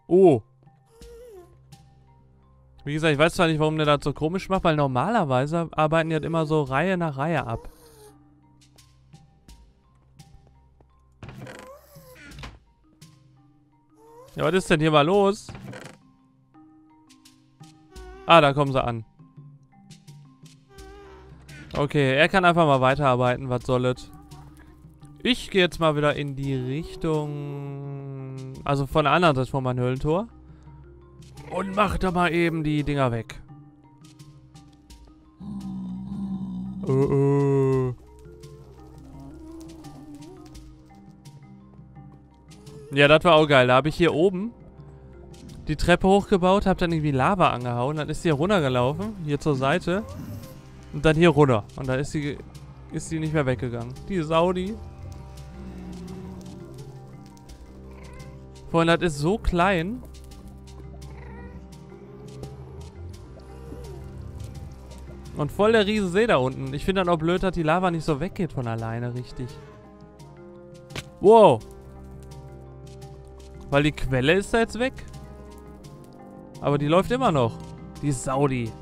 Oh. Wie gesagt, ich weiß zwar nicht, warum der das so komisch macht, weil normalerweise arbeiten die halt immer so Reihe nach Reihe ab. Ja, was ist denn hier mal los? Ah, da kommen sie an. Okay, er kann einfach mal weiterarbeiten, was soll es. Ich gehe jetzt mal wieder in die Richtung... Also von der anderen Seite von meinem Höhlentor. Und mach da mal eben die Dinger weg. Ja, das war auch geil. Da habe ich hier oben die Treppe hochgebaut, habe dann irgendwie Lava angehauen. Dann ist die hier runtergelaufen, hier zur Seite. Und dann hier runter. Und dann ist sie nicht mehr weggegangen. Die Saudi. Vorhin, das ist so klein. Und voll der riesen See da unten. Ich finde dann auch blöd, dass die Lava nicht so weggeht von alleine, richtig. Wow. Weil die Quelle ist da jetzt weg. Aber die läuft immer noch. Die Saudi.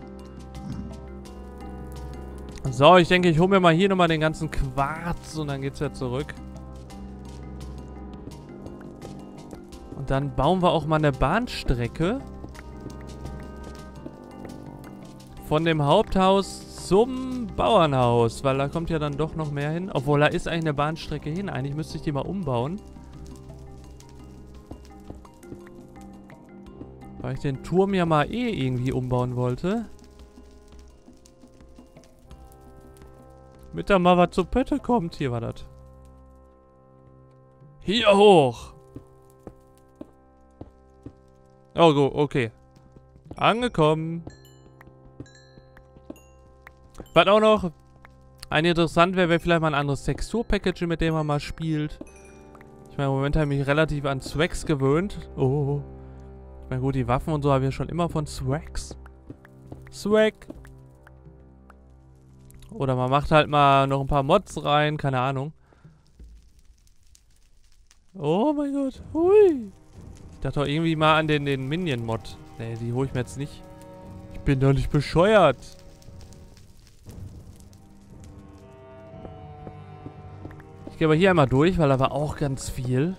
So, ich denke, ich hole mir mal hier nochmal den ganzen Quarz und dann geht's ja zurück. Und dann bauen wir auch mal eine Bahnstrecke. Von dem Haupthaus zum Bauernhaus. Weil da kommt ja dann doch noch mehr hin. Obwohl, da ist eigentlich eine Bahnstrecke hin. Eigentlich müsste ich die mal umbauen. Weil ich den Turm ja mal irgendwie umbauen wollte. Mit da mal was zur Pötte kommt. Hier war das. Hier hoch. Oh, okay. Angekommen. Was auch noch interessant wäre vielleicht mal ein anderes Textur-Package, mit dem man mal spielt. Ich meine, im Moment habe ich mich relativ an Swags gewöhnt. Oh. Ich meine, gut, die Waffen und so habe ich ja schon immer von Swags. Swag. Oder man macht halt mal noch ein paar Mods rein, keine Ahnung. Oh mein Gott. Hui. Ich dachte doch irgendwie mal an den Minion-Mod. Nee, die hole ich mir jetzt nicht. Ich bin doch nicht bescheuert. Ich gehe aber hier einmal durch, weil da war auch ganz viel.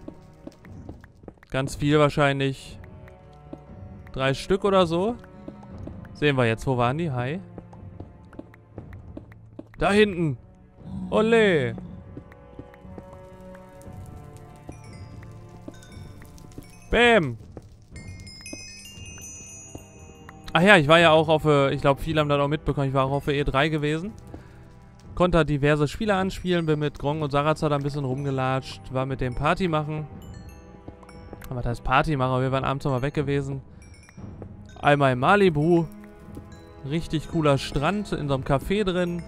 Ganz viel wahrscheinlich. 3 Stück oder so. Sehen wir jetzt. Wo waren die? Hi. Da hinten. Ole. Bäm. Ach ja, ich war ja auch auf, ich glaube, viele haben das auch mitbekommen, ich war auch auf der E3 gewesen. Konnte halt diverse Spiele anspielen, bin mit Gronk und Sarazar da ein bisschen rumgelatscht, war mit dem Party machen. Was heißt Party machen? Wir waren abends nochmal weg gewesen. Einmal in Malibu. Richtig cooler Strand, in so einem Café drin.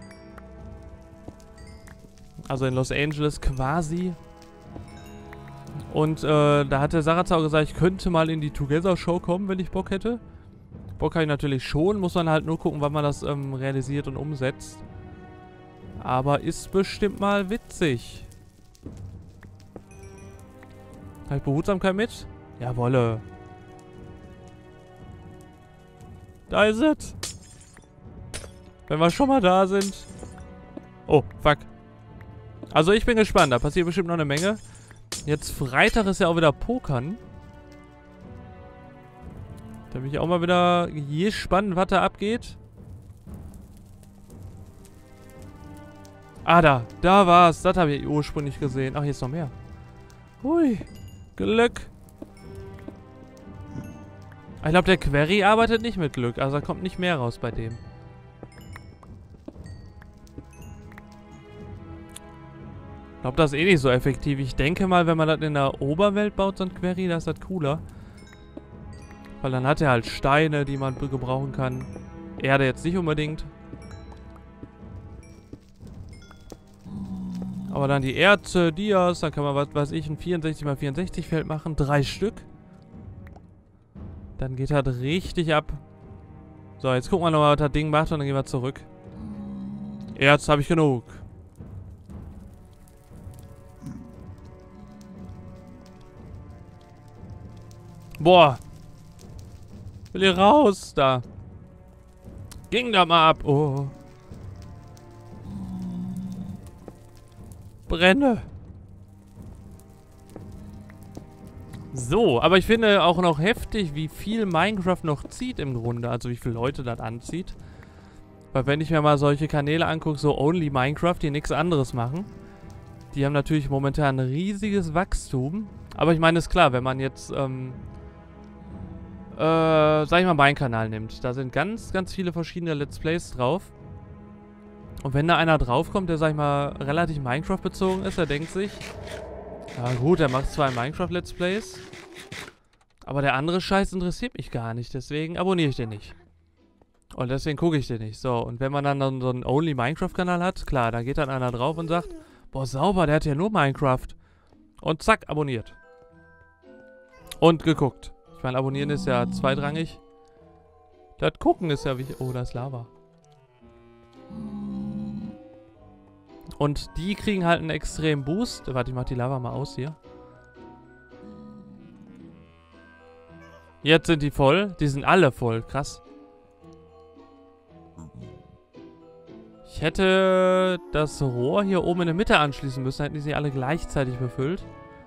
Also in Los Angeles quasi. Und da hat der Sarazar gesagt, ich könnte mal in die Together Show kommen, wenn ich Bock hätte. Bock habe ich natürlich schon, muss man halt nur gucken, wann man das realisiert und umsetzt. Aber ist bestimmt mal witzig. Habe ich Behutsamkeit mit? Jawolle. Da ist es. Wenn wir schon mal da sind. Oh, fuck. Also ich bin gespannt, da passiert bestimmt noch eine Menge. Jetzt Freitag ist ja auch wieder Pokern. Da bin ich auch mal wieder gespannt, was da abgeht. Ah, da war's. Das habe ich ursprünglich gesehen. Ach, hier ist noch mehr. Hui. Glück. Ich glaube, der Query arbeitet nicht mit Glück. Also da kommt nicht mehr raus bei dem. Ich glaube, das ist eh nicht so effektiv. Ich denke mal, wenn man das in der Oberwelt baut, so ein Query, da ist das cooler. Weil dann hat er halt Steine, die man gebrauchen kann. Erde jetzt nicht unbedingt. Aber dann die Erze, Dias, dann kann man, was weiß ich, ein 64×64 Feld machen. 3 Stück. Dann geht das richtig ab. So, jetzt gucken wir nochmal, was das Ding macht und dann gehen wir zurück. Erz habe ich genug. Boah. Will hier raus, da. Ging da mal ab. Oh. Brenne. So, aber ich finde auch noch heftig, wie viel Minecraft noch zieht im Grunde. Also wie viele Leute das anzieht. Weil wenn ich mir mal solche Kanäle angucke, so Only Minecraft, die nichts anderes machen. Die haben natürlich momentan ein riesiges Wachstum. Aber ich meine, ist klar, wenn man jetzt, sag ich mal, meinen Kanal nimmt. Da sind ganz, ganz viele verschiedene Let's Plays drauf. Und wenn da einer draufkommt, der, sag ich mal, relativ Minecraft bezogen ist, der denkt sich, ja gut, der macht zwar Minecraft-Let's Plays, aber der andere Scheiß interessiert mich gar nicht, deswegen abonniere ich den nicht. Und deswegen gucke ich den nicht. So, und wenn man dann so einen Only Minecraft-Kanal hat, klar, da geht dann einer drauf und sagt, boah, sauber, der hat ja nur Minecraft. Und zack, abonniert. Und geguckt. Ich meine, abonnieren ist ja zweitrangig. Das Gucken ist ja wichtig. Oh, da ist Lava. Und die kriegen halt einen extremen Boost. Warte, ich mach die Lava mal aus hier. Jetzt sind die voll. Die sind alle voll. Krass. Ich hätte das Rohr hier oben in der Mitte anschließen müssen. Hätten die sie alle gleichzeitig befüllt.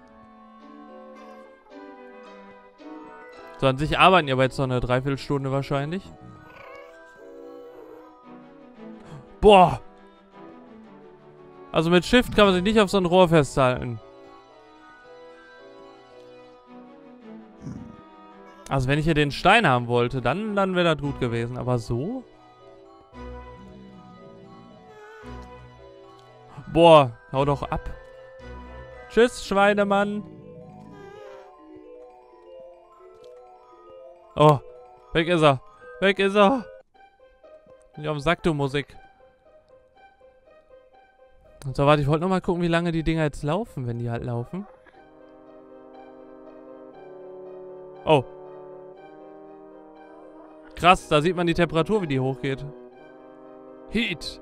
So, an sich arbeiten die aber jetzt noch eine Dreiviertelstunde wahrscheinlich. Boah! Also mit Shift kann man sich nicht auf so ein Rohr festhalten. Also wenn ich hier den Stein haben wollte, dann wäre das gut gewesen. Aber so? Boah, hau doch ab. Tschüss, Schweinemann. Oh, weg ist er. Weg ist er. Ich auf dem Sack, du Musik. So, warte, ich wollte noch mal gucken, wie lange die Dinger jetzt laufen, wenn die halt laufen. Oh. Krass, da sieht man die Temperatur, wie die hochgeht. Heat.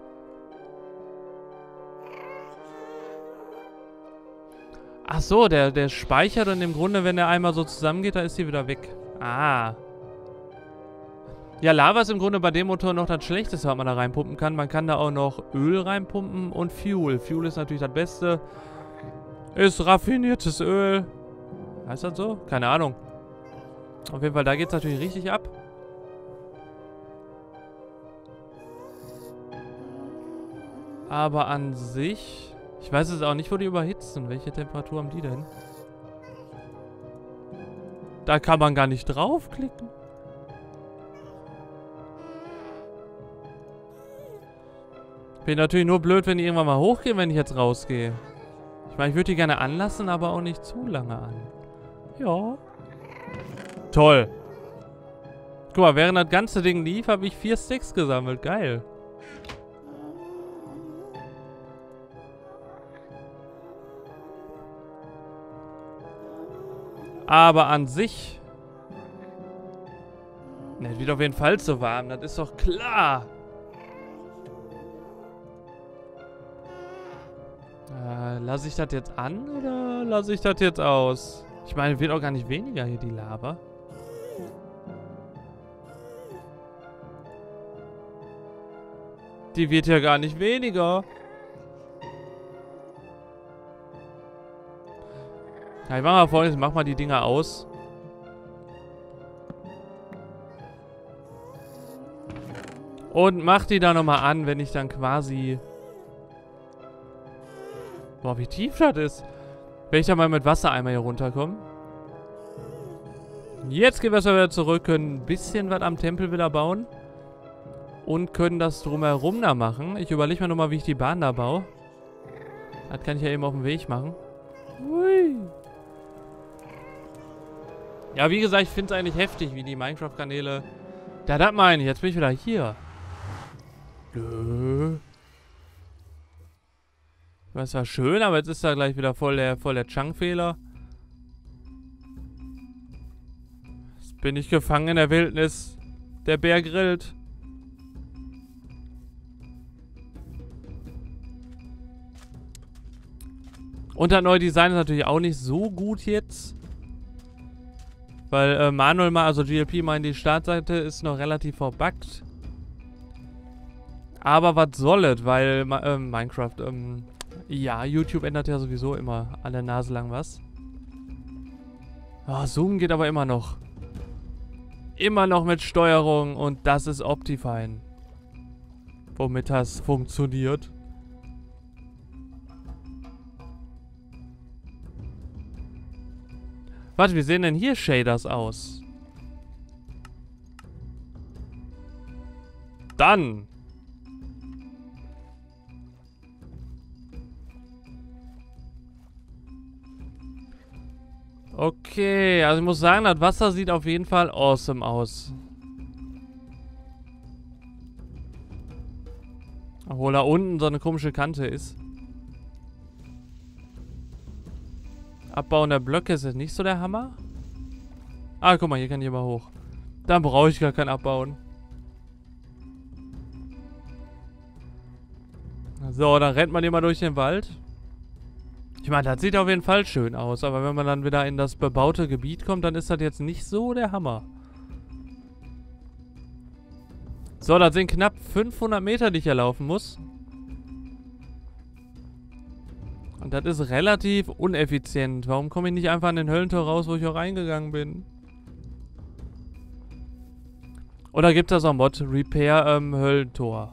Ach so, der speichert und im Grunde, wenn der einmal so zusammengeht, da ist sie wieder weg. Ah. Ja, Lava ist im Grunde bei dem Motor noch das Schlechteste, was man da reinpumpen kann. Man kann da auch noch Öl reinpumpen und Fuel. Fuel ist natürlich das Beste. Ist raffiniertes Öl. Heißt das so? Keine Ahnung. Auf jeden Fall, da geht es natürlich richtig ab. Aber an sich... Ich weiß jetzt auch nicht, wo die überhitzen. Welche Temperatur haben die denn? Da kann man gar nicht draufklicken. Bin natürlich nur blöd, wenn die irgendwann mal hochgehen, wenn ich jetzt rausgehe. Ich meine, ich würde die gerne anlassen, aber auch nicht zu lange an. Ja. Toll. Guck mal, während das ganze Ding lief, habe ich 4 Sticks gesammelt. Geil. Aber an sich... Ne, wird auf jeden Fall zu warm. Das ist doch klar. Lasse ich das jetzt an oder lasse ich das jetzt aus? Ich meine, wird auch gar nicht weniger hier die Lava. Die wird ja gar nicht weniger. Ja, ich mach mal Folgendes, mach mal die Dinger aus. Und mach die da nochmal an, wenn ich dann quasi... Boah, wie tief das ist. Wenn ich da mal mit Wassereimer hier runterkomme. Jetzt gehen wir erstmal wieder zurück, können ein bisschen was am Tempel wieder bauen. Und können das drumherum da machen. Ich überlege mir nochmal, wie ich die Bahn da baue. Das kann ich ja eben auf dem Weg machen. Hui. Ja, wie gesagt, ich finde es eigentlich heftig, wie die Minecraft-Kanäle... Da, das meine ich. Jetzt bin ich wieder hier. Das war schön, aber jetzt ist da gleich wieder voll der Chunk-Fehler. Jetzt bin ich gefangen in der Wildnis. Der Bär grillt. Und das neue Design ist natürlich auch nicht so gut jetzt. Weil Manuel mal, also GLP meint, die Startseite ist noch relativ verbuggt. Aber was soll es, weil Minecraft, ja, YouTube ändert ja sowieso immer an der Nase lang was. Oh, Zoom geht aber immer noch. Immer noch mit Steuerung und das ist Optifine. Womit das funktioniert. Warte, wie sehen denn hier Shaders aus? Dann. Okay, also ich muss sagen, das Wasser sieht auf jeden Fall awesome aus. Obwohl da unten so eine komische Kante ist. Abbauen der Blöcke ist jetzt nicht so der Hammer. Ah, guck mal, hier kann ich aber hoch. Dann brauche ich gar kein Abbauen. So, dann rennt man immer durch den Wald. Ich meine, das sieht auf jeden Fall schön aus, aber wenn man dann wieder in das bebaute Gebiet kommt, dann ist das jetzt nicht so der Hammer. So, das sind knapp 500 Meter, die ich hier laufen muss. Und das ist relativ uneffizient. Warum komme ich nicht einfach an den Höllentor raus, wo ich auch reingegangen bin? Oder gibt es da so ein Mod? Repair Höllentor.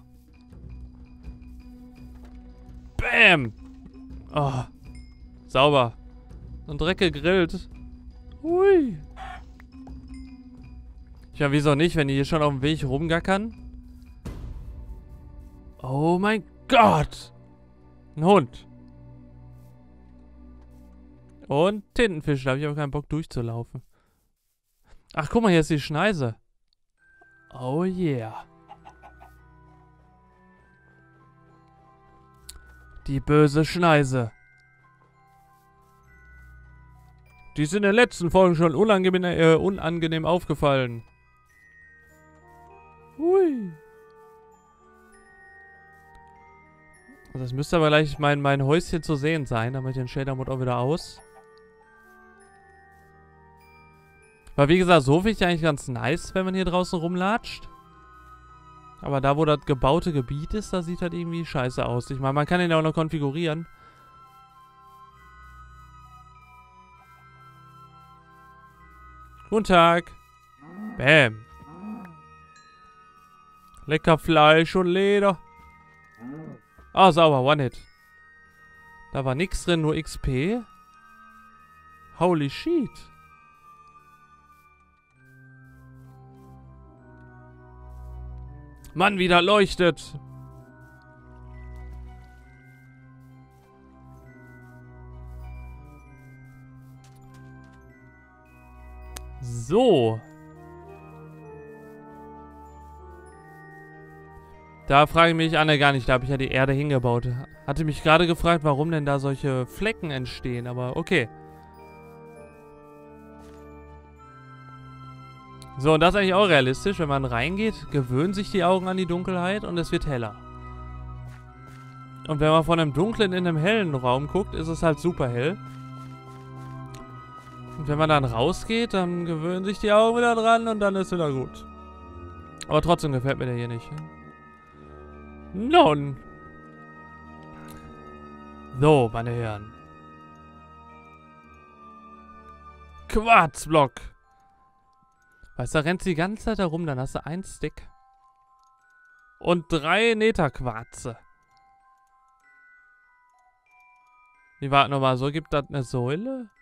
Bam! Oh. Sauber. Und Dreck gegrillt. Hui. Ja, wieso nicht, wenn die hier schon auf dem Weg rumgackern? Oh mein Gott! Ein Hund. Und Tintenfisch, da habe ich aber keinen Bock durchzulaufen. Ach, guck mal, hier ist die Schneise. Oh yeah. Die böse Schneise. Die ist in den letzten Folgen schon unangenehm aufgefallen. Hui. Also das müsste aber gleich mein Häuschen zu sehen sein. Dann mache ich den Shader-Mode auch wieder aus. Weil wie gesagt, so finde ich eigentlich ganz nice, wenn man hier draußen rumlatscht. Aber da, wo das gebaute Gebiet ist, da sieht halt irgendwie scheiße aus. Ich meine, man kann den ja auch noch konfigurieren. Guten Tag. Bam. Lecker Fleisch und Leder. Ah, sauber, One-Hit. Da war nichts drin, nur XP. Holy shit. Mann, wie das leuchtet. So. Da frage ich mich, gar nicht, da habe ich ja die Erde hingebaut. Hatte mich gerade gefragt, warum denn da solche Flecken entstehen, aber okay. So, und das ist eigentlich auch realistisch. Wenn man reingeht, gewöhnen sich die Augen an die Dunkelheit und es wird heller. Und wenn man von einem dunklen in einem hellen Raum guckt, ist es halt super hell. Und wenn man dann rausgeht, dann gewöhnen sich die Augen wieder dran und dann ist wieder gut. Aber trotzdem gefällt mir der hier nicht. Nun. So, meine Herren. Quarzblock. Weißt du, da rennst du die ganze Zeit herum, dann hast du einen Stick. Und 3 Netherquarze. Wie war nochmal so? Gibt das eine Säule?